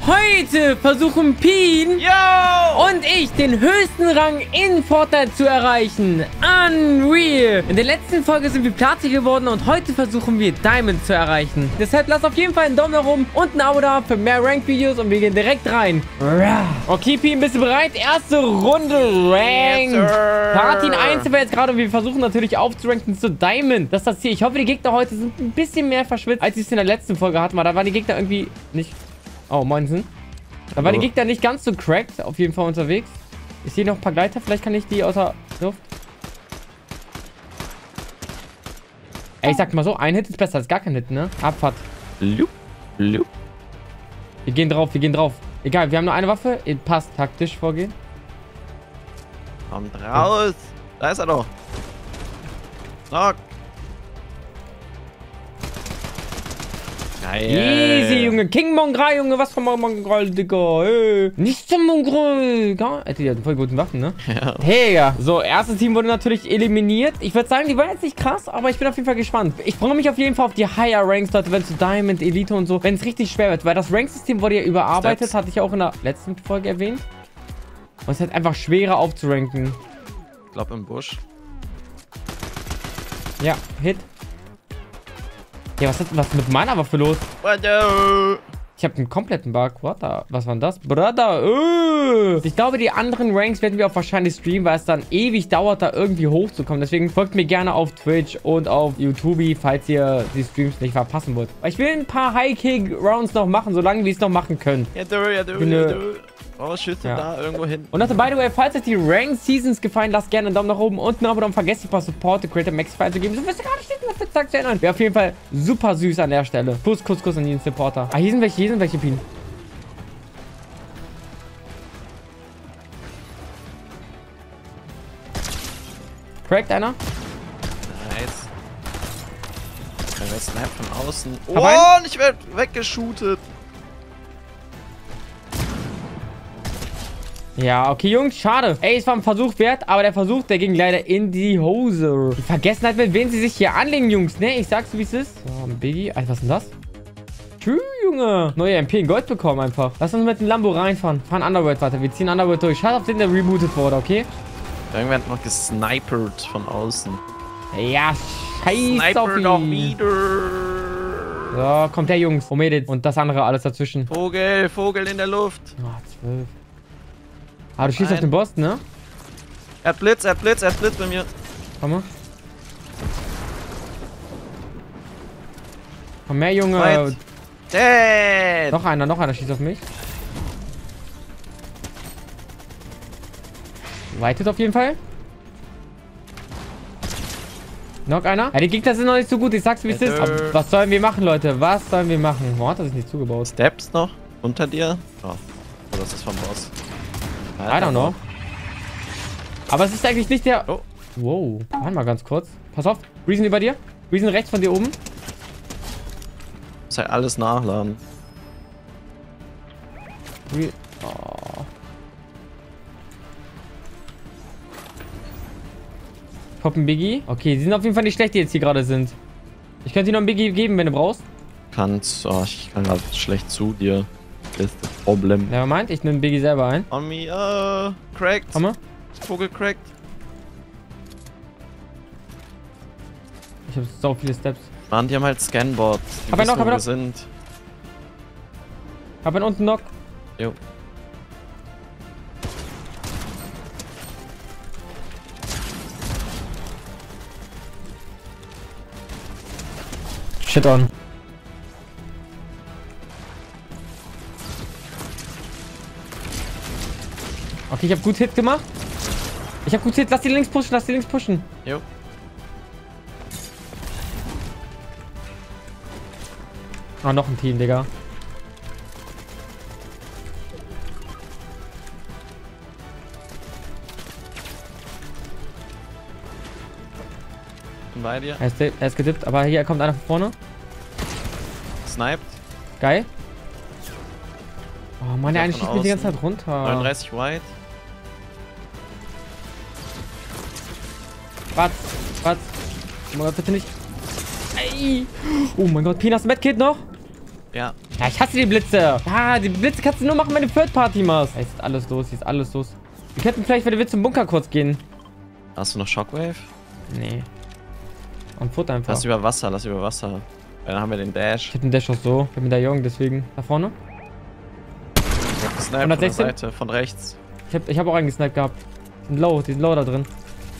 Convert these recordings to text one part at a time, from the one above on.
Heute versuchen Pien und ich den höchsten Rang in Fortnite zu erreichen. Unreal. In der letzten Folge sind wir Platin geworden und heute versuchen wir Diamond zu erreichen. Deshalb lasst auf jeden Fall einen Daumen nach oben und ein Abo da für mehr Rank-Videos und wir gehen direkt rein. Okay, Pien, bist du bereit? Erste Runde Rank. Yes, Platin 1 sind wir jetzt gerade und wir versuchen natürlich aufzuranken zu Diamond. Das ist das Ziel. Ich hoffe, die Gegner heute sind ein bisschen mehr verschwitzt, als sie es in der letzten Folge hatten. Da waren die Gegner irgendwie nicht... Oh, moinsen. Da waren die Gegner nicht ganz so cracked, auf jeden Fall unterwegs. Ich sehe noch ein paar Gleiter, vielleicht kann ich die außer Luft. Ey, ich sag mal so, ein Hit ist besser als gar kein Hit, ne? Abfahrt. Loop, loop. Wir gehen drauf, wir gehen drauf. Egal, wir haben nur eine Waffe. Passt, taktisch vorgehen. Kommt raus. Da ist er doch. Knock. Geil. Easy, Junge. King Mongral, Junge. Was für Mongral, Digga. Hey. Nicht zum Mongral. Alter, die hatten voll guten Waffen, ne? Ja. Hey, so, erstes Team wurde natürlich eliminiert. Ich würde sagen, die waren jetzt nicht krass, aber ich bin auf jeden Fall gespannt. Ich freue mich auf jeden Fall auf die Higher Ranks, Leute, wenn es zu Diamond, Elite und so, wenn es richtig schwer wird. Weil das Ranksystem wurde ja überarbeitet, Steps. hatte ich auch in der letzten Folge erwähnt. Und es ist halt einfach schwerer aufzuranken. Ich glaube im Busch. Ja, Hit. Ja, was ist mit meiner Waffe los? Ich habe einen kompletten Bug. Brother, was war denn das? Brother, Ich glaube, die anderen Ranks werden wir auch wahrscheinlich streamen, weil es dann ewig dauert, da irgendwie hochzukommen. Deswegen folgt mir gerne auf Twitch und auf YouTube, falls ihr die Streams nicht verpassen wollt. Weil ich will ein paar High-Kick-Rounds noch machen, solange wir es noch machen können. Ja, Oh, Schüsse da irgendwo hin. Und Leute, by the way, falls euch die Rank-Seasons gefallen, lasst gerne einen Daumen nach oben und ein Abo, dann vergesst nicht, was Support the Creator Max zu geben. So wisst ihr gar nicht, was für Tag zu ändern. Wäre auf jeden Fall super süß an der Stelle. Kuss an jeden Supporter. Ah, hier sind welche, Pien. Cracked einer? Nice. Der Snap von außen. Hab einen. Oh, ich werde weggeshootet. Ja, okay, Jungs, schade. Ey, es war ein Versuch wert, aber der Versuch, der ging leider in die Hose. Die vergessen halt, mit wem sie sich hier anlegen, Jungs, ne? Ich sag's, wie es ist. So, ein Biggie. Alter, was ist denn das? Tschüss, Junge. Neue MP in Gold bekommen einfach. Lass uns mit dem Lambo reinfahren. Fahren Underworld weiter. Wir ziehen Underworld durch. Schade, auf den der rebootet wurde, okay? Irgendwer hat noch gesnipert von außen. Ja, scheiß auf ihn. doch wieder. So, kommt der, Jungs. Omedit und das andere alles dazwischen. Vogel in der Luft. Oh, 12. Ah, du schießt auf den Boss, ne? Er hat Blitz bei mir. Komm mal. Komm her, Junge. Right. Dead. Noch einer schießt auf mich. Weitet auf jeden Fall. Noch einer. Ja, die Gegner sind noch nicht so gut. Ich sag's, wie es ist. Aber was sollen wir machen, Leute? Was sollen wir machen? Warum hat er sich nicht zugebaut? Steps noch unter dir. Oh, das ist vom Boss. I don't know. Aber es ist eigentlich nicht der... Oh. Wow. Warte mal ganz kurz. Pass auf. Reason über dir. Reason rechts von dir oben. Muss halt alles nachladen. Oh. Pop ein Biggie. Okay, die sind auf jeden Fall nicht schlecht, die jetzt hier gerade sind. Ich könnte dir noch ein Biggie geben, wenn du brauchst. Ich kann gerade schlecht zu dir. Das ist das Problem. Ja, meint, ich nehme Biggie selber ein. On me, cracked. Komm mal. Vogel cracked. Ich habe so viele Steps. Mann, die haben halt Scanboards. Die Hab einen wissen, noch, wo wir sind. Hab einen unten Knock. Jo. Shit on. Okay, ich habe gut Hit gemacht. Lass die links pushen, Jo. Ah, noch ein Team, Digga. Bin bei dir. Er ist gedippt, aber hier kommt einer von vorne. Sniped. Geil. Oh Mann, der eine von schießt mir die ganze außen. Zeit runter. 39 White. Was? Oh mein Gott, bitte nicht. Ey. Oh mein Gott, Pien, hast du Medkit noch? Ja. Ja, ich hasse die Blitze. Ja, die Blitze kannst du nur machen, wenn du Third-Party machst. Jetzt ist alles los, hier ist alles los. Wir könnten vielleicht, wenn du willst, zum Bunker kurz gehen. Hast du noch Shockwave? Nee. Und Futter einfach. Lass über Wasser, lass über Wasser. Ja, dann haben wir den Dash. Ich hab den Dash auch so. Ich hab Medaillon, deswegen. Da vorne. Ich hab gesniped von der Seite, von rechts. Ich hab auch einen gesniped gehabt. Die sind low da drin.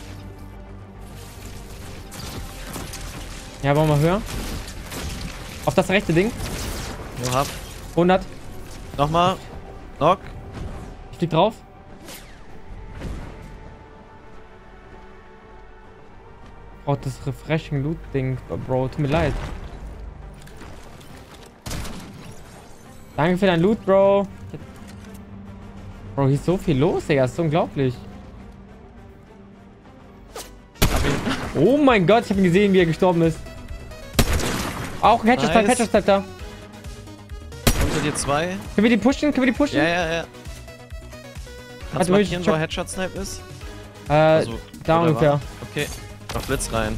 Ja, wollen wir mal höher? Auf das rechte Ding. Jo, hab. 100. Nochmal. Knock. Ich flieg drauf. Oh, das Refreshing Loot Ding, Bro. Tut mir leid. Danke für dein Loot, Bro. Bro, hier ist so viel los, Digga. Das ist unglaublich. Oh mein Gott, ich habe ihn gesehen, wie er gestorben ist. Auch ein Headshot-Type da. Unter dir 2. Können wir die pushen? Ja, ja, ja. Kannst du markieren, wo Headshot-Snipe ist? Also, da ungefähr. Okay, noch Blitz rein.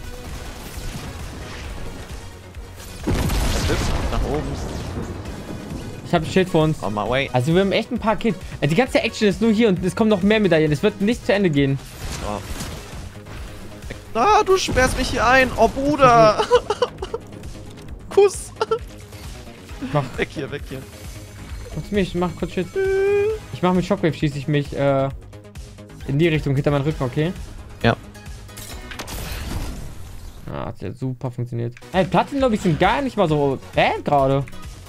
Blitz nach oben. Ich habe ein Schild vor uns. On my way. Also wir haben echt ein paar Kills. Die ganze Action ist nur hier und es kommen noch mehr Medaillen. Es wird nicht zu Ende gehen. Oh. Ah, du sperrst mich hier ein. Oh, Bruder. Kuss. Mach. Weg hier. Ich mach kurz Shit. Ich mach mit Shockwave, schieße ich mich in die Richtung hinter meinen Rücken, okay? Ja. Ah, hat ja super funktioniert. Ey, Platin-Lobbys sind gar nicht mal so bad gerade.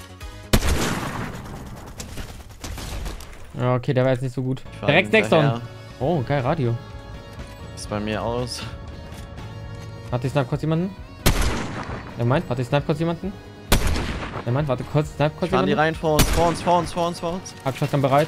Ja, okay, der war jetzt nicht so gut. Direkt Dexton. Oh, geil, Radio. Ist bei mir aus. Warte, ich snipe kurz jemanden. Der meint, warte, ich snipe kurz jemanden. Der meint, warte, kurz, snipe kurz jemanden. Die rein vor uns. Abschlag dann bereit.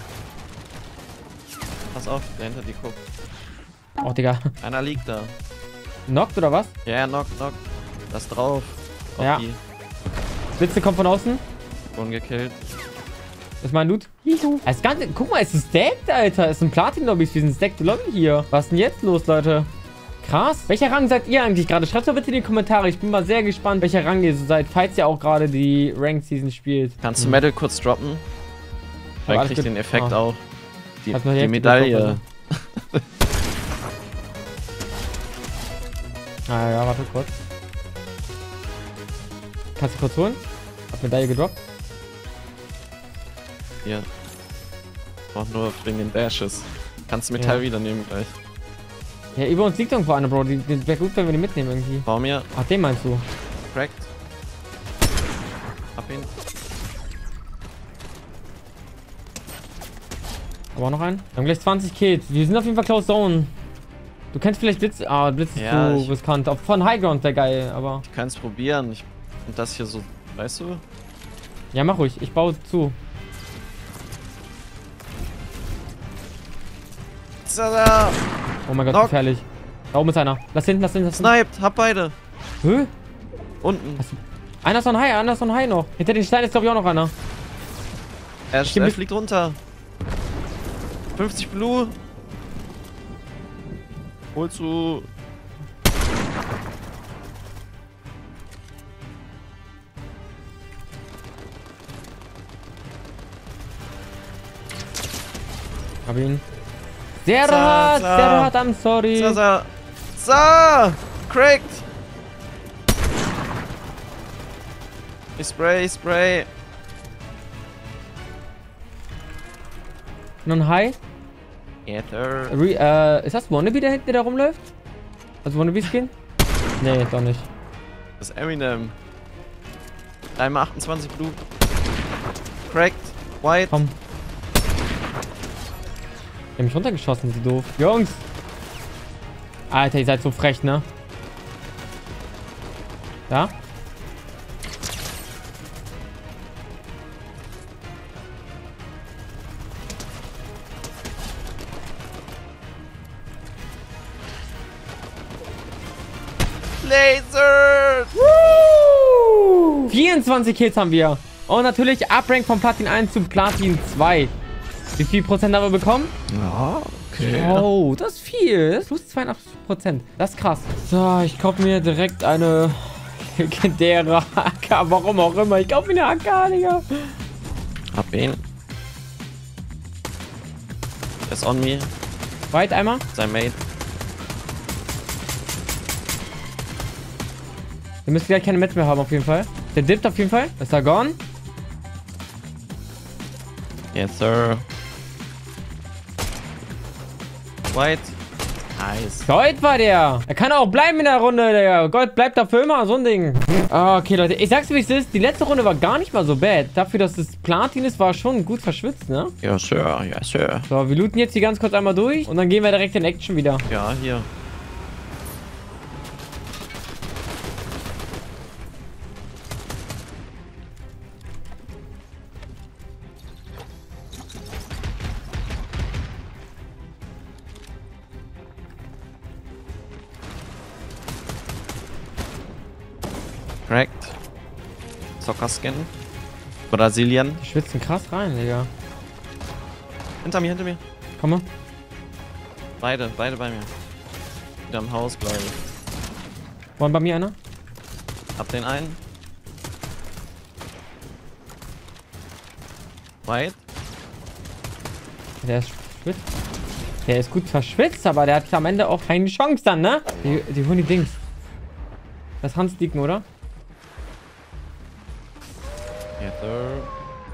Pass auf, der hinter dir guckt. Oh, Digga. Einer liegt da. Knockt oder was? Ja, knock. Das drauf. Auf ja. Die. Blitze kommt von außen. Ungekillt. Das ist mein Loot. Das Ganze, guck mal, es ist stacked, Alter. Es sind Platin-Lobbys. Wir sind stacked Lobby hier. Was ist denn jetzt los, Leute? Krass. Welcher Rang seid ihr eigentlich gerade? Schreibt doch bitte in die Kommentare. Ich bin mal sehr gespannt, welcher Rang ihr so seid, falls ihr auch gerade die Ranked Season spielt. Kannst du Medal kurz droppen? Dann krieg ich den Effekt auch. Die Medaille. Ja, warte kurz. Kannst du kurz holen? Hab Medaille gedroppt. Hier. Brauch nur wegen den Dashes. Kannst du Metall wieder nehmen gleich. Ja, über uns liegt irgendwo eine, Bro. Die wäre gut, wenn wir die mitnehmen irgendwie. Bau mir. Ach, den meinst du? Cracked. Hab ihn. Aber auch noch einen. Wir haben gleich 20 Kills. Wir sind auf jeden Fall Close Zone. Du kennst vielleicht Blitz. Ah, Blitz ist zu riskant. Von High Ground wäre geil, aber. Ich kann es probieren. Und das hier so, weißt du? Ja, mach ruhig. Ich baue zu. Oh mein Gott, gefährlich. Da oben ist einer. Lass hinten. Sniped, hab beide. Hä? Unten. Einer ist so ein High, noch. Hinter den Steinen ist, glaube ich, auch noch einer. Er fliegt runter. 50 Blue. Holst du. Hab ihn. Sehr hart, I'm sorry. Cracked. Spray. Noch ein High. Ether. Ist das Wannabe, der hinten, der da rumläuft? Also Wannabe-Skin? Nee, doch nicht. Das ist Eminem. 3x28 Blue. Cracked. White. Komm. Die haben mich runtergeschossen, so doof. Jungs! Alter, ihr seid so frech, ne? Da? Laser! Woo! 24 Kills haben wir. Und natürlich Uprank von Platin 1 zu Platin 2. Wie viel Prozent haben wir bekommen? Ja, okay. Oh, das ist viel. Das ist plus 82%. Das ist krass. So, ich kaufe mir direkt eine Legendäre AK, warum auch immer. Ich kaufe mir eine AK, Digga. Hab ihn. Der ist on me. Weit einmal. Sein Mate. Wir müssen gleich keine Metz mehr haben, auf jeden Fall. Der dippt auf jeden Fall. Ist er gone? Yes, sir. White. Nice. Gold war der. Er kann auch bleiben in der Runde, Digga. Gold bleibt dafür immer, so ein Ding. Okay, Leute. Ich sag's, wie es ist. Die letzte Runde war gar nicht mal so bad. Dafür, dass es Platin ist, war schon gut verschwitzt, ne? Ja, Sir. Ja, Sir. So, wir looten jetzt hier ganz kurz einmal durch. Und dann gehen wir direkt in Action wieder. Ja, hier. Cracked. Soccer-Skin. Brasilien. Die schwitzen krass rein, Digga. Hinter mir. Komm mal. Beide bei mir. Wieder am Haus, glaube ich. Wollen bei mir einer? Hab den einen. White. Der ist schwitzt. Der ist gut verschwitzt, aber der hat am Ende auch keine Chance dann, ne? Die holen die Dings. Das Hans liegen, oder? Yes, sir.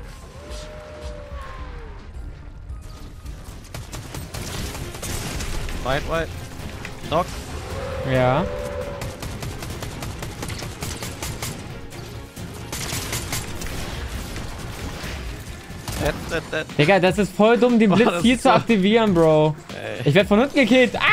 White. Knock. Ja. Digga, das ist voll dumm, den Blitz hier zu aktivieren, Bro. Ich werde von unten gekillt. Ah!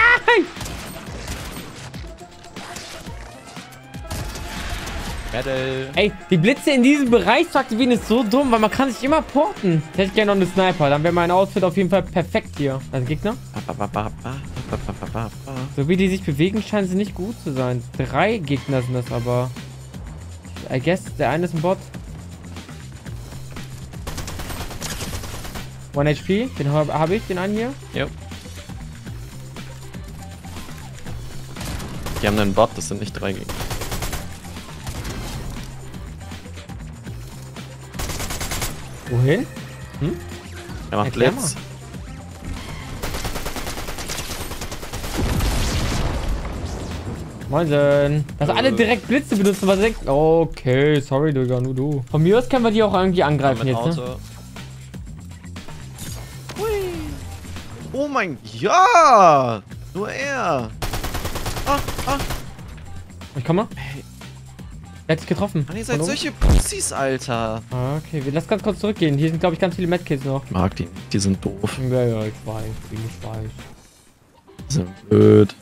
Battle. Ey, die Blitze in diesem Bereich zu aktivieren ist so dumm, weil man kann sich immer porten. Ich hätte gerne noch eine Sniper, dann wäre mein Outfit auf jeden Fall perfekt hier. Also Gegner. So wie die sich bewegen, scheinen sie nicht gut zu sein. 3 Gegner sind das aber. I guess, der eine ist ein Bot. 1 HP, den habe ich, den einen hier. Jo. Die haben einen Bot, das sind nicht 3 Gegner. Wohin? Hm? Er macht Blitz. Moinsen. Dass alle direkt Blitze benutzen, was denkt. Okay, sorry, Digga, nur du. Von mir aus können wir die auch irgendwie angreifen jetzt, ne? Oh mein... Ja! Nur er! Ich komme mal. Hey. Er hat dich getroffen. Mann, ihr seid solche Pussys, Alter. Okay, wir lassen ganz kurz zurückgehen. Hier sind, glaube ich, ganz viele Medkits noch. Ich mag die. Die sind doof. Ja, ich weiß. Die sind blöd.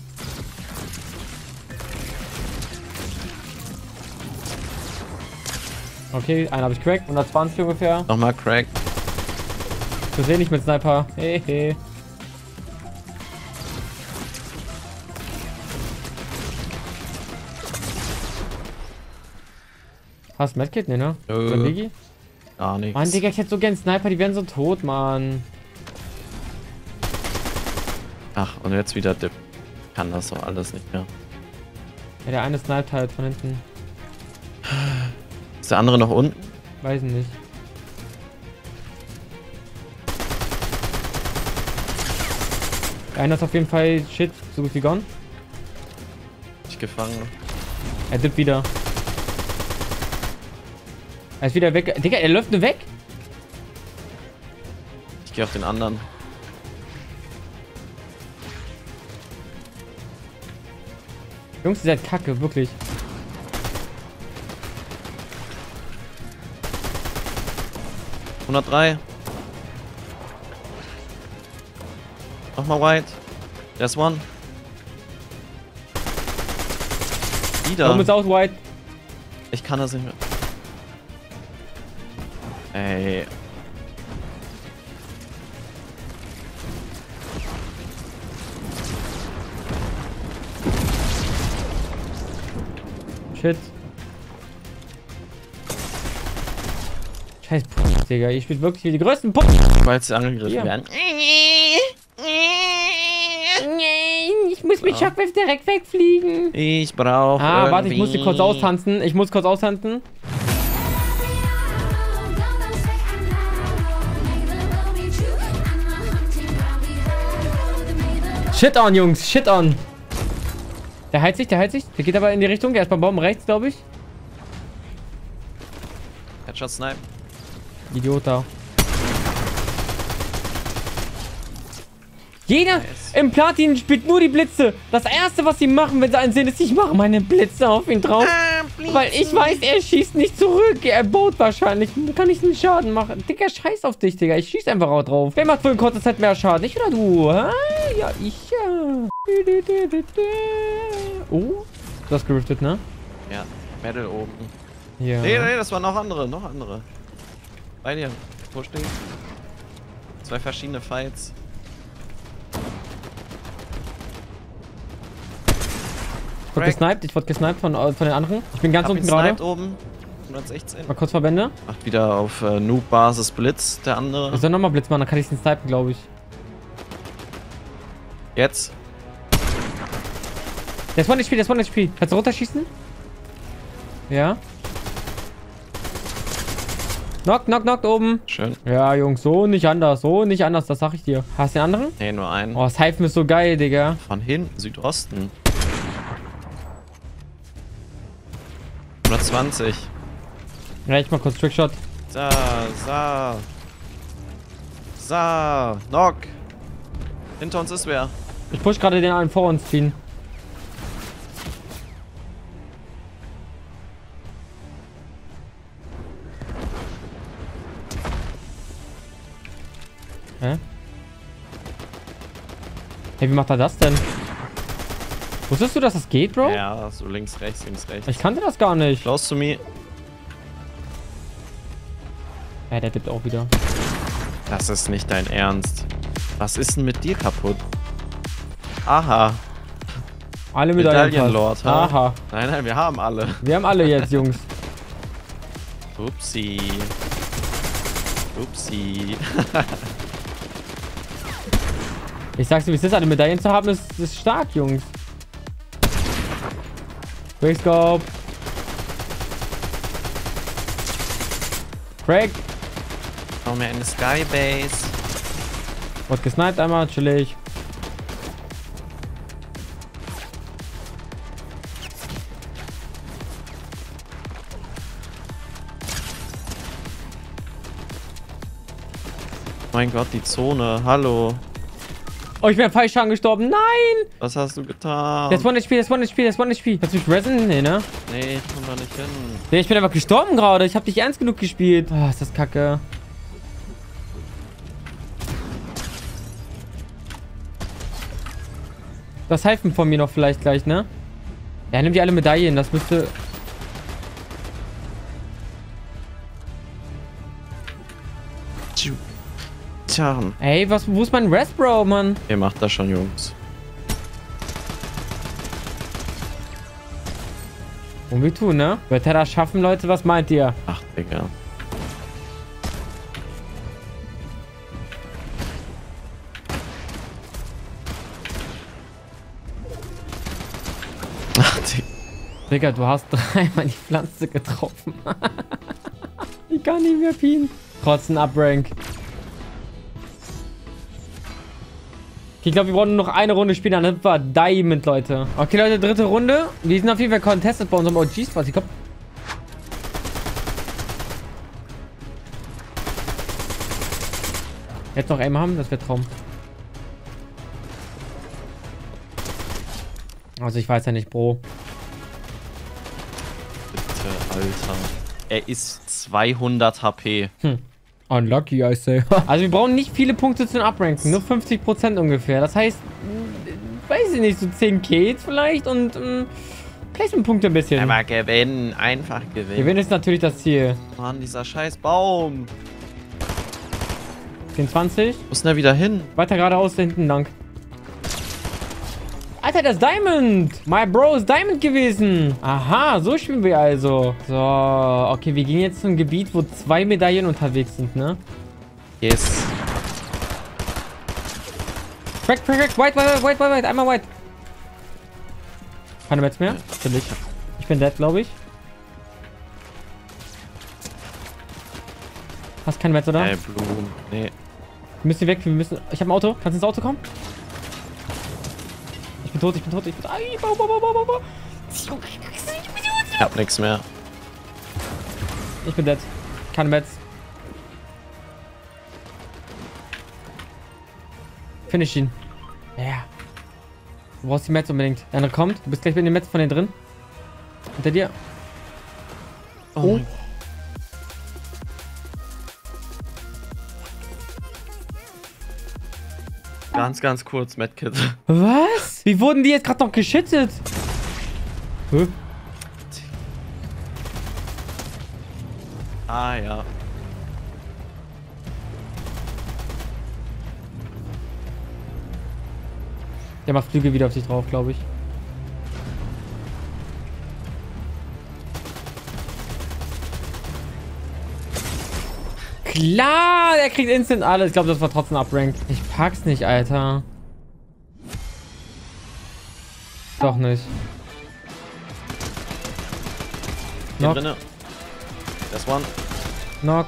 Okay, einen habe ich cracked. 120 ungefähr. Nochmal cracked. Ich sehe nicht mit Sniper. Hehe. Hast du Medkit? Ne, ne? Gar nichts. Mann, Digga, ich hätte so gern Sniper, die werden so tot, Mann. Ach, und jetzt wieder Dip. Kann das doch alles nicht mehr. Ja, der eine sniped halt von hinten. Ist der andere noch unten? Weiß nicht. Der eine ist auf jeden Fall shit, so gut wie gone. Ich gefangen. Er dippt wieder. Er ist wieder weg. Digga, er läuft nur weg. Ich gehe auf den anderen. Jungs, ihr seid kacke, wirklich. (103). Nochmal White. There's one. Wieder. Komm jetzt aus, White. Ich kann das nicht mehr. Ey. Shit. Scheiß Punkt, Digga. Ich spiele wirklich wie die größten Punkte. Weil sie angegriffen werden. Ich muss mit Shockwave direkt wegfliegen. Ich brauche warte, ich muss die kurz austanzen. Shit on, Jungs. Shit on. Der heilt sich. Der geht aber in die Richtung. Der ist beim Baum rechts, glaube ich. Headshot Snipe. Idiot da. Jeder im Platin spielt nur die Blitze. Das erste, was sie machen, wenn sie einen sehen, ist, ich mache meine Blitze auf ihn drauf. Weil ich weiß, er schießt nicht zurück. Er baut wahrscheinlich. Kann ich einen Schaden machen. Digga, scheiß auf dich, Digga. Ich schieß einfach auch drauf. Wer macht wohl in kurzer Zeit mehr Schaden? Ich oder du? Hä? Ja, ich ja. Oh, du hast geriftet, ne? Ja, Medal oben. Ja. Nee, das waren noch andere. Bei dir. Push dich. 2 verschiedene Fights. Ich wurde gesniped von den anderen. Ich bin ganz unten gerade. Oben. 116. Mal kurz Verbände. Macht wieder auf Noob-Basis Blitz, der andere. Ich soll nochmal Blitz machen, dann kann ich den snipen, glaube ich. Jetzt. Der ist One HP. Kannst du runterschießen? Ja. Knock oben. Schön. Ja, Jungs, so nicht anders, das sag ich dir. Hast du den anderen? Nee, nur einen. Oh, das Hyphen ist so geil, Digga. Von hinten, Südosten. 120. Ja, ich mach kurz Trickshot. So. Knock. Hinter uns ist wer. Ich push gerade den einen vor uns ziehen. Hä? Hey, wie macht er das denn? Wusstest du, dass das geht, Bro? Ja, so links, rechts. Ich kannte das gar nicht. Close to me. Ja, der dippt auch wieder. Das ist nicht dein Ernst. Was ist denn mit dir kaputt? Aha. Alle Medaillenlord, Aha. Nein, wir haben alle. Wir haben alle jetzt, Jungs. Upsi. Ich sag's dir, wie es ist, alle Medaillen zu haben, ist stark, Jungs. Quickscope. Craig. Schau mir eine Skybase. Wurde gesniped einmal, chillig. Mein Gott, die Zone. Hallo. Oh, ich bin falsch gestorben. Nein! Was hast du getan? Das One HP. Kannst du mich resen? Nee, ne? Nee, ich komm da nicht hin. Nee, ich bin einfach gestorben gerade. Ich hab dich ernst genug gespielt. Ah, ist das kacke. Das Hyphen von mir noch vielleicht gleich, ne? Ja, nimm die alle Medaillen. Das müsste... Tja. Ey, wo ist mein Rest, Bro, Mann? Ihr macht das schon, Jungs. Und wir tun, ne? Wird er das schaffen, Leute? Was meint ihr? Ach, Digga. Ach, Digga, du hast 3-mal die Pflanze getroffen. Ich kann nicht mehr pienen. Trotzdem Uprank. Ich glaube, wir brauchen nur noch eine Runde spielen, dann sind wir Diamond, Leute. Okay, Leute, dritte Runde. Wir sind auf jeden Fall contested bei unserem OG-Spot. Ich glaube... Jetzt noch Aim haben, das wäre Traum. Also ich weiß ja nicht, Bro. Bitte, Alter. Er ist 200 HP. Unlucky, I say. Also wir brauchen nicht viele Punkte zum Upranken. Nur 50% ungefähr. Das heißt, weiß ich nicht, so 10 Kills vielleicht und Placement-Punkte ein bisschen. Aber gewinnen, einfach gewinnen. Gewinnen ist natürlich das Ziel. Mann, dieser scheiß Baum. 24. Wo ist denn der wieder hin? Weiter geradeaus, da hinten lang. Alter, das ist Diamond. My Bro ist Diamond gewesen. Aha, so spielen wir also. So, okay, wir gehen jetzt zu einem Gebiet, wo 2 Medaillen unterwegs sind, ne? Yes. Crack. White. Einmal white. Keine Metz mehr? Natürlich. Ich bin dead, glaube ich. Hast keine Metz, oder? Blumen. Nee. Wir müssen hier weg. Wir müssen... Ich habe ein Auto. Kannst du ins Auto kommen? Ich bin tot. Ai, bau. Ich hab nichts mehr. Ich bin dead. Keine Metz. Finish ihn. Ja. Yeah. Du brauchst die Metz unbedingt. Der andere kommt. Du bist gleich mit dem Metz von denen drin. Hinter dir. Oh. Ganz kurz, Medkit. Was? Wie wurden die jetzt gerade noch geschüttet? Hä? Ah, ja. Der macht Flügel wieder auf sich drauf, glaube ich. Klar, der kriegt instant alles. Ich glaube, das war trotzdem upranked. Ich pack's nicht, Alter. Doch nicht. Hier drinne. Das one. Knock.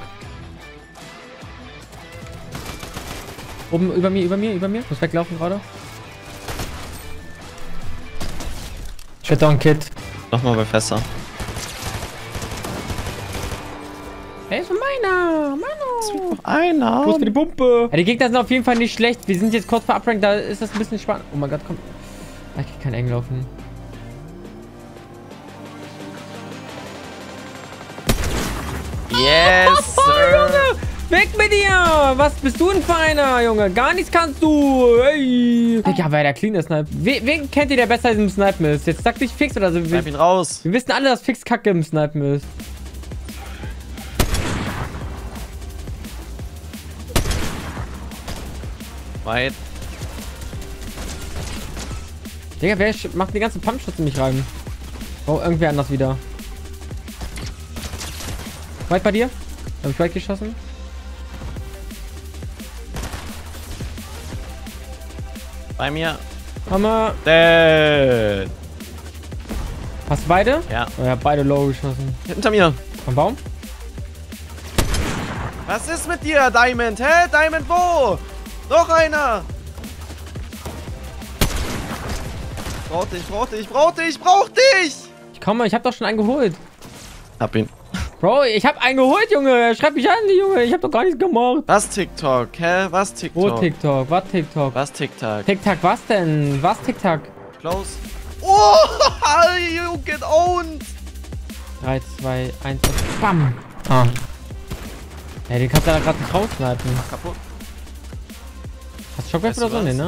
Oben, über mir. Muss weglaufen gerade. Shit on Kid. Nochmal bei Fässer. Hey, ist meiner. Einer. Wo ist für die Pumpe? Ja, die Gegner sind auf jeden Fall nicht schlecht. Wir sind jetzt kurz vor Uprank, da ist das ein bisschen spannend. Oh mein Gott, komm. Ich kann kein Eng laufen. Yes, Sir. Junge! Weg mit dir! Was bist du denn für einer, Junge? Gar nichts kannst du! Hey! Digga, wer der clean ist, Snipe. Wen kennt ihr, der besser im Snipen ist? Jetzt sag dich Fix oder so. Snipe ihn raus. Wir wissen alle, dass Fix Kacke im Snipen ist. Weit. Digga, wer macht die ganzen Pumpschutz in mich rein? Oh, irgendwer anders wieder. Weit bei dir? Hab ich weit geschossen? Bei mir. Hammer. Dead. Hast du beide? Ja. Oh, ja, beide low geschossen. Hinter mir. Am Baum? Was ist mit dir, Diamond? Hä? Diamond wo? Noch einer. Brauch dich. Ich komme, ich hab doch schon einen geholt. Hab ihn. Bro, ich hab einen geholt, Junge. Schreib mich an, Junge. Ich hab doch gar nichts gemacht. Was TikTok? Hä? Was TikTok? Wo TikTok? Was TikTok? Was TikTok? TikTok, was denn? Was TikTok? Close. Oh, you get owned. 3, 2, 1 und bam. Ah. Ja, den kannst du da gerade nicht raussnipen. Kaputt. Hast du Shockwave Weißt du oder so? was? Nee, ne?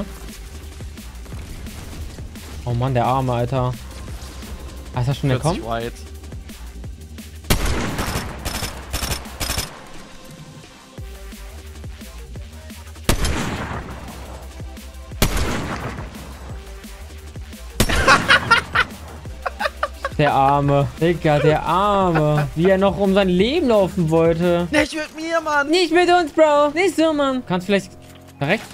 Oh Mann, der Arme, Alter. Ah, ist das schon der kommt? White. Der Arme. Digga, der Arme. Wie er noch um sein Leben laufen wollte. Nicht mit mir, Mann. Nicht mit uns, Bro. Nicht so, Mann. Kannst vielleicht... Da rechts?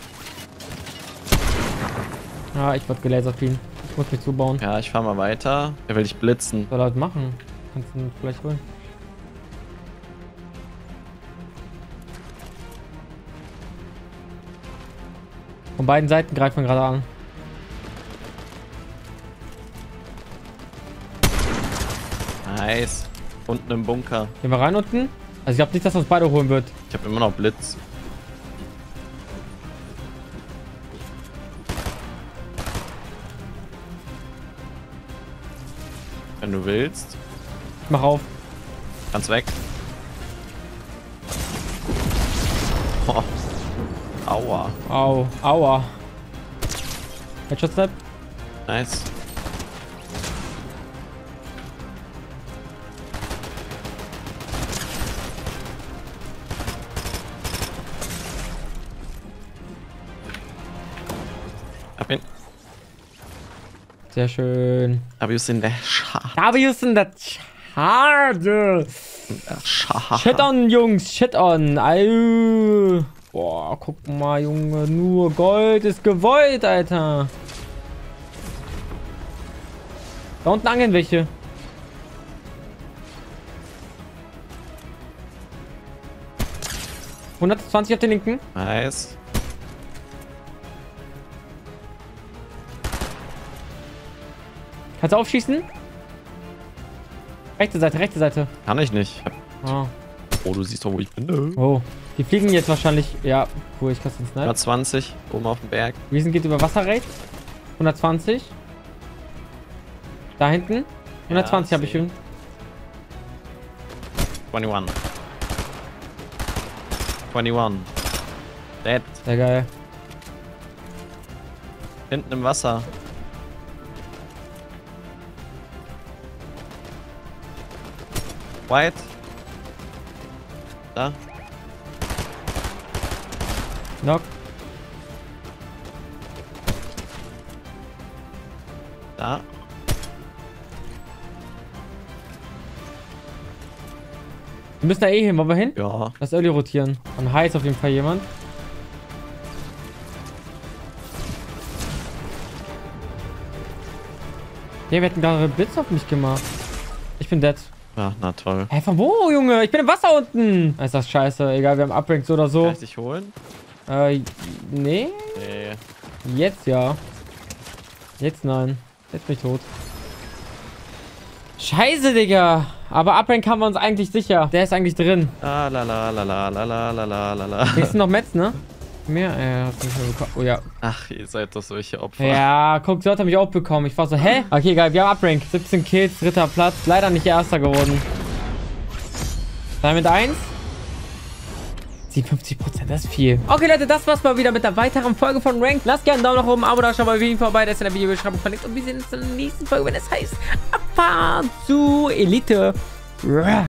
Ah, ich wurde gelasert, ihn. Ich muss mich zubauen. Ja, ich fahr mal weiter. Er will dich blitzen. Was soll er halt machen? Kannst du ihn vielleicht holen? Von beiden Seiten greift man gerade an. Nice. Unten im Bunker. Gehen wir rein unten? Also ich glaube nicht, dass uns beide holen wird. Ich habe immer noch Blitz. Wenn du willst. Ich mach auf. Kannst weg. Oh. Aua. Au. Aua. Headshot Step. Nice. Hab ihn. Sehr schön. W's in der Schade. W's in der Schade. Shit on, Jungs. Shit on. Au. Boah, guck mal, Junge. Nur Gold ist gewollt, Alter. Da unten angeln welche. ...120 auf den linken. Nice. Kannst du aufschießen? Rechte Seite, rechte Seite. Kann ich nicht. Oh, Oh, du siehst doch, wo ich bin. oh. Die fliegen jetzt wahrscheinlich... Ja, cool, ich kann den Snipe. 120, oben auf dem Berg. Riesen geht über Wasser rechts. 120. Da hinten. 120 Ja, habe ich schon. 21. 21. Dead. Sehr geil. Hinten im Wasser. White. Da. Knock. Da. Wir müssen da eh hin. Wollen wir hin? Ja. Lass Early rotieren. An High ist auf jeden Fall jemand. Ja, wir hätten gerade Blitz auf mich gemacht. Ich bin dead. Ach, na toll. Hä, von wo, Junge? Ich bin im Wasser unten. Ist das scheiße. Egal, wir haben Upranks oder so. Kann ich dich holen? Nee. Nee. Jetzt ja. Jetzt nein. Jetzt bin ich tot. Scheiße, Digga. Aber Uprank haben wir uns eigentlich sicher. Der ist eigentlich drin. La la la la la la la la la la la. Hier ist noch Metz, ne? Mehr? Hat mich schon bekommen. Oh ja. Ach, ihr seid doch solche Opfer. Ja, guck, so hat er mich auch bekommen. Ich war so, hä? Okay, geil, wir haben Uprank. 17 Kills, 3. Platz. Leider nicht erster geworden. Damit 1. 57%, das ist viel. Okay, Leute, das war's mal wieder mit einer weiteren Folge von Ranked. Lasst gerne einen Daumen nach oben, ein Abo da, schaut mal Video vorbei. Das ist in der Videobeschreibung verlinkt. Und wir sehen uns in der nächsten Folge, wenn es heißt Abfahrt zu Elite.